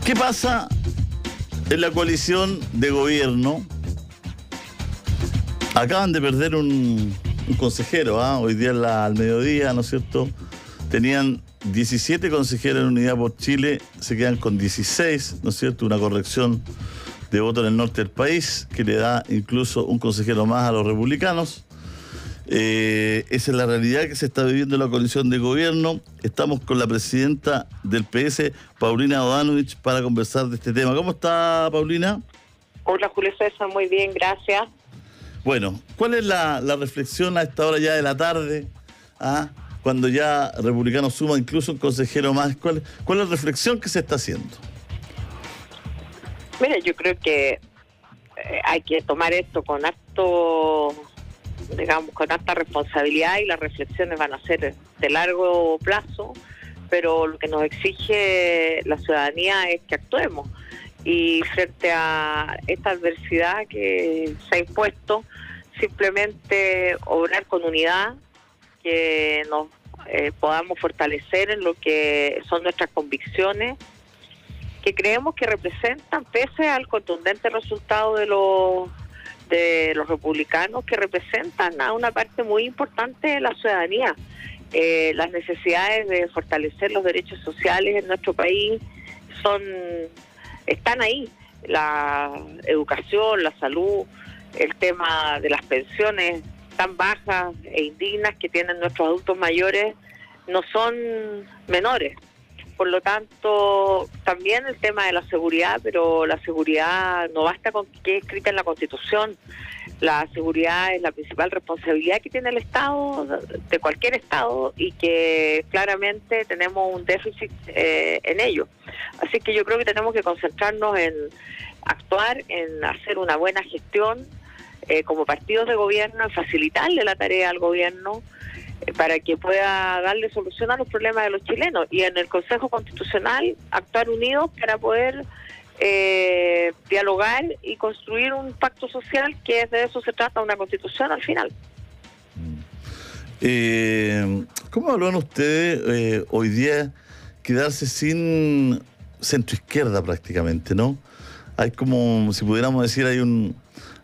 ¿Qué pasa en la coalición de gobierno? Acaban de perder un consejero, hoy día al mediodía, ¿no es cierto? Tenían 17 consejeros en Unidad por Chile, se quedan con 16, ¿no es cierto? Una corrección de voto en el norte del país, que le da incluso un consejero más a los republicanos. Esa es la realidad que se está viviendo en la coalición de gobierno. Estamos con la presidenta del PS, Paulina Bodanovich, para conversar de este tema. ¿Cómo está, Paulina? Hola, Julio César, muy bien, gracias. Bueno, ¿cuál es la reflexión a esta hora ya de la tarde? Cuando ya Republicanos suma incluso un consejero más. ¿Cuál es la reflexión que se está haciendo? Mira, yo creo que hay que tomar esto con con harta responsabilidad, y las reflexiones van a ser de largo plazo, pero lo que nos exige la ciudadanía es que actuemos. Y frente a esta adversidad que se ha impuesto, simplemente obrar con unidad, que nos podamos fortalecer en lo que son nuestras convicciones, que creemos que representan, pese al contundente resultado de los republicanos, que representan a una parte muy importante de la ciudadanía. Las necesidades de fortalecer los derechos sociales en nuestro país están ahí. La educación, la salud, el tema de las pensiones tan bajas e indignas que tienen nuestros adultos mayores no son menores. Por lo tanto, también el tema de la seguridad, pero la seguridad no basta con que quede escrita en la Constitución. La seguridad es la principal responsabilidad que tiene el Estado, de cualquier Estado, y que claramente tenemos un déficit en ello. Así que yo creo que tenemos que concentrarnos en actuar, en hacer una buena gestión como partidos de gobierno, en facilitarle la tarea al gobierno, para que pueda darle solución a los problemas de los chilenos, y en el Consejo Constitucional actuar unidos para poder dialogar y construir un pacto social, que de eso se trata, una constitución al final. ¿Cómo hablan ustedes hoy día quedarse sin centroizquierda prácticamente, no? Hay como, si pudiéramos decir, hay un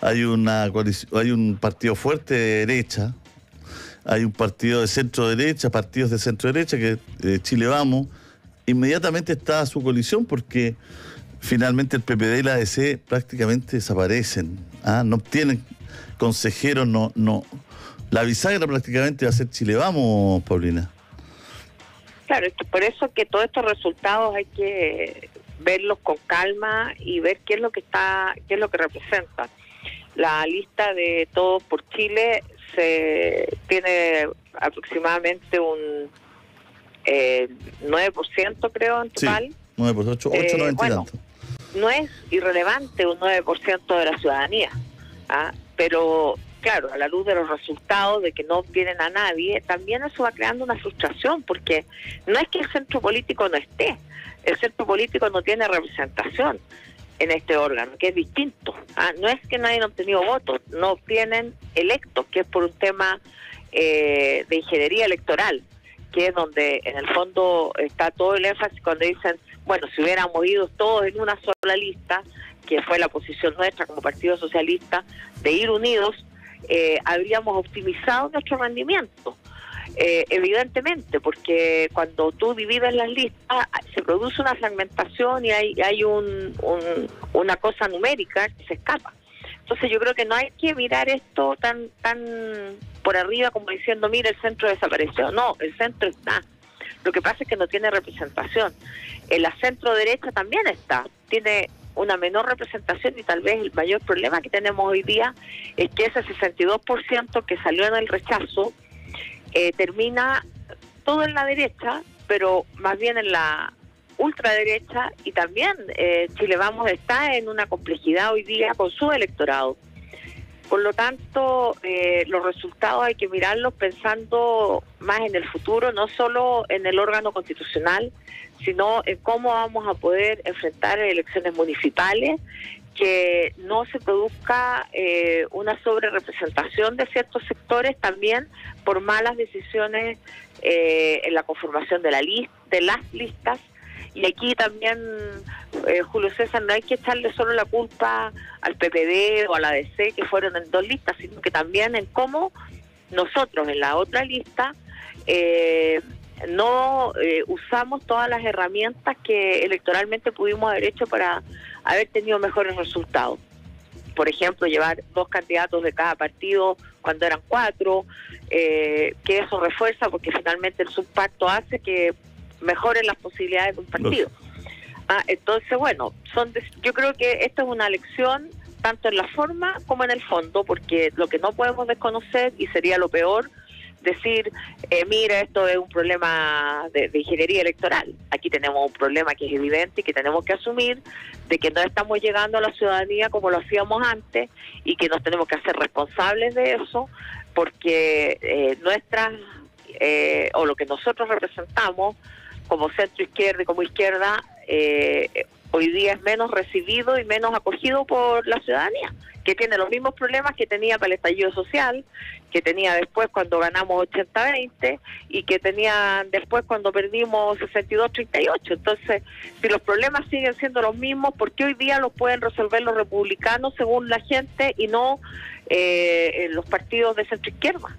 partido fuerte de derecha, hay un partido de centro-derecha, partidos de centro-derecha, que Chile Vamos, inmediatamente está a su coalición, porque finalmente el PPD y la ADC prácticamente desaparecen, no obtienen consejeros, no. La bisagra prácticamente va a ser Chile Vamos, Paulina. Claro, por eso que todos estos resultados hay que verlos con calma y ver qué es lo que representa. La lista de Todos por Chile tiene aproximadamente un 9%, creo, en total. Sí, 9%, 8,90 y tanto. No es irrelevante un 9% de la ciudadanía, pero claro, a la luz de los resultados, de que no obtienen a nadie, también eso va creando una frustración, porque no es que el centro político no esté, el centro político no tiene representación en este órgano, que es distinto. No es que nadie ha obtenido votos, no obtienen electos, que es por un tema de ingeniería electoral, que es donde en el fondo está todo el énfasis cuando dicen, bueno, si hubiéramos ido todos en una sola lista, que fue la posición nuestra como Partido Socialista, de ir unidos, habríamos optimizado nuestro rendimiento. Evidentemente, porque cuando tú divides las listas se produce una fragmentación y hay una cosa numérica que se escapa. Entonces yo creo que no hay que mirar esto tan por arriba como diciendo, mira, el centro desapareció. No, el centro está. Lo que pasa es que no tiene representación. La centro derecha también tiene una menor representación, y tal vez el mayor problema que tenemos hoy día es que ese 62% que salió en el rechazo termina todo en la derecha, pero más bien en la ultraderecha, y también Chile Vamos está en una complejidad hoy día con su electorado. Por lo tanto, los resultados hay que mirarlos pensando más en el futuro, no solo en el órgano constitucional, sino en cómo vamos a poder enfrentar elecciones municipales, que no se produzca una sobrerepresentación de ciertos sectores, también por malas decisiones en la conformación de las listas. Y aquí también Julio César, no hay que echarle solo la culpa al PPD o a la DC, que fueron en 2 listas, sino que también en cómo nosotros en la otra lista no usamos todas las herramientas que electoralmente pudimos haber hecho para haber tenido mejores resultados. Por ejemplo, llevar 2 candidatos de cada partido cuando eran 4, que eso refuerza porque finalmente el subpacto hace que mejoren las posibilidades de un partido. Entonces, bueno, yo creo que esta es una lección tanto en la forma como en el fondo, porque lo que no podemos desconocer, y sería lo peor, decir, mira, esto es un problema de ingeniería electoral. Aquí tenemos un problema que es evidente y que tenemos que asumir, de que no estamos llegando a la ciudadanía como lo hacíamos antes y que nos tenemos que hacer responsables de eso, porque o lo que nosotros representamos como centro izquierda y como izquierda, hoy día es menos recibido y menos acogido por la ciudadanía, que tiene los mismos problemas que tenía para el estallido social, que tenía después cuando ganamos 80-20 y que tenía después cuando perdimos 62-38. Entonces, si los problemas siguen siendo los mismos, ¿por qué hoy día los pueden resolver los republicanos según la gente y no los partidos de centro izquierda?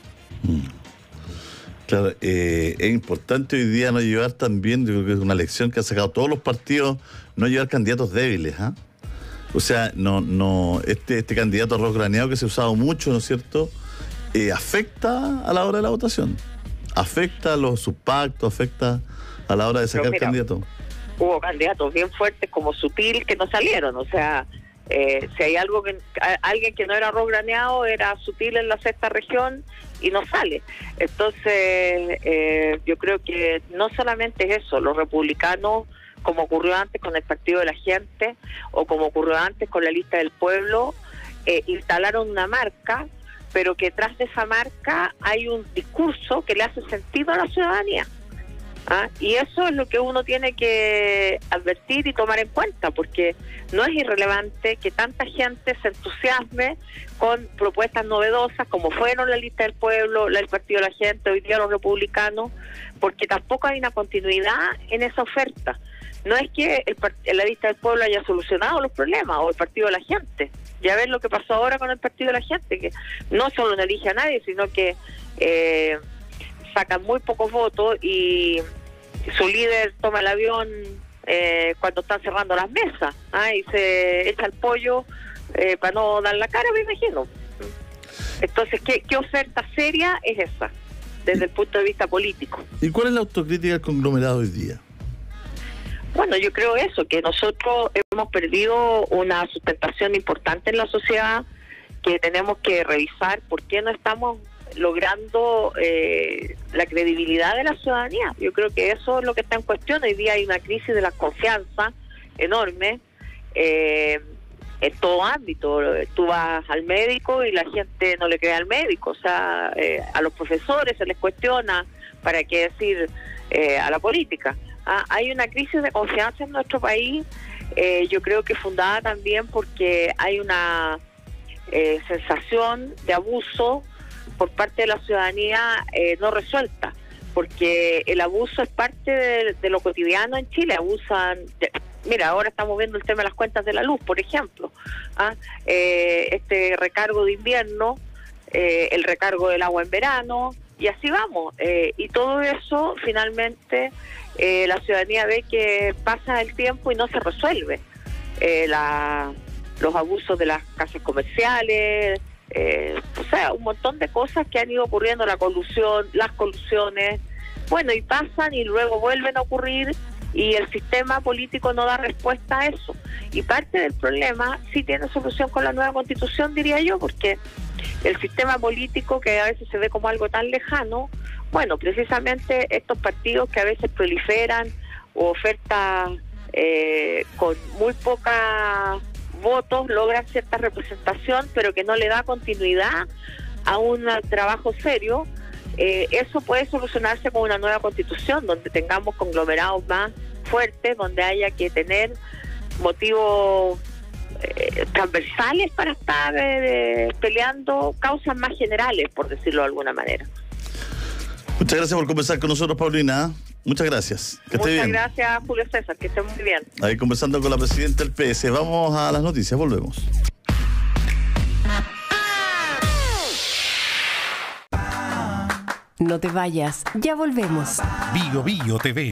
Claro, es importante hoy día no llevar también, yo creo que es una lección que han sacado todos los partidos, no llevar candidatos débiles, O sea, este candidato arroz graneado que se ha usado mucho, ¿no es cierto?, afecta a la hora de la votación, afecta a los subpactos, afecta a la hora de sacar candidatos. Hubo candidatos bien fuertes como Sutil que no salieron, o sea, si hay alguien que no era arroz graneado, era Sutil en la 6ª región y no sale. Entonces, yo creo que no solamente es eso, los republicanos, como ocurrió antes con el Partido de la Gente o como ocurrió antes con la Lista del Pueblo, instalaron una marca, pero que tras de esa marca hay un discurso que le hace sentido a la ciudadanía. Y eso es lo que uno tiene que advertir y tomar en cuenta, porque no es irrelevante que tanta gente se entusiasme con propuestas novedosas como fueron la Lista del Pueblo, el Partido de la Gente, hoy día los republicanos, porque tampoco hay una continuidad en esa oferta. No es que la Lista del Pueblo haya solucionado los problemas, o el Partido de la Gente. Ya ven lo que pasó ahora con el Partido de la Gente, que no solo no elige a nadie, sino que sacan muy pocos votos y su líder toma el avión cuando están cerrando las mesas y se echa el pollo para no dar la cara, me imagino. Entonces, ¿qué oferta seria es esa desde el punto de vista político? ¿Y cuál es la autocrítica del conglomerado hoy día? Bueno, yo creo eso, que nosotros hemos perdido una sustentación importante en la sociedad, que tenemos que revisar por qué no estamos logrando la credibilidad de la ciudadanía. Yo creo que eso es lo que está en cuestión. Hoy día hay una crisis de la confianza enorme en todo ámbito. Tú vas al médico y la gente no le cree al médico, o sea, a los profesores se les cuestiona, para qué decir a la política. Hay una crisis de confianza en nuestro país, yo creo que fundada también porque hay una sensación de abuso por parte de la ciudadanía no resuelta, porque el abuso es parte de lo cotidiano en Chile. Mira, ahora estamos viendo el tema de las cuentas de la luz, por ejemplo, este recargo de invierno, el recargo del agua en verano, y así vamos, y todo eso finalmente la ciudadanía ve que pasa el tiempo y no se resuelve. Los abusos de las casas comerciales, o sea, un montón de cosas que han ido ocurriendo, las colusiones, bueno, y pasan y luego vuelven a ocurrir, y el sistema político no da respuesta a eso. Y parte del problema sí tiene solución con la nueva Constitución, diría yo, porque el sistema político, que a veces se ve como algo tan lejano, bueno, precisamente estos partidos que a veces proliferan o ofertas con muy pocos votos logran cierta representación, pero que no le da continuidad a un trabajo serio. Eso puede solucionarse con una nueva Constitución, donde tengamos conglomerados más fuertes, donde haya que tener motivos transversales para estar peleando causas más generales, por decirlo de alguna manera. Muchas gracias por conversar con nosotros, Paulina. Muchas gracias. Que esté Muchas bien. gracias, Julio César, que esté muy bien. Ahí conversando con la presidenta del PS. Vamos a las noticias, volvemos. No te vayas, ya volvemos. Bio Bio TV.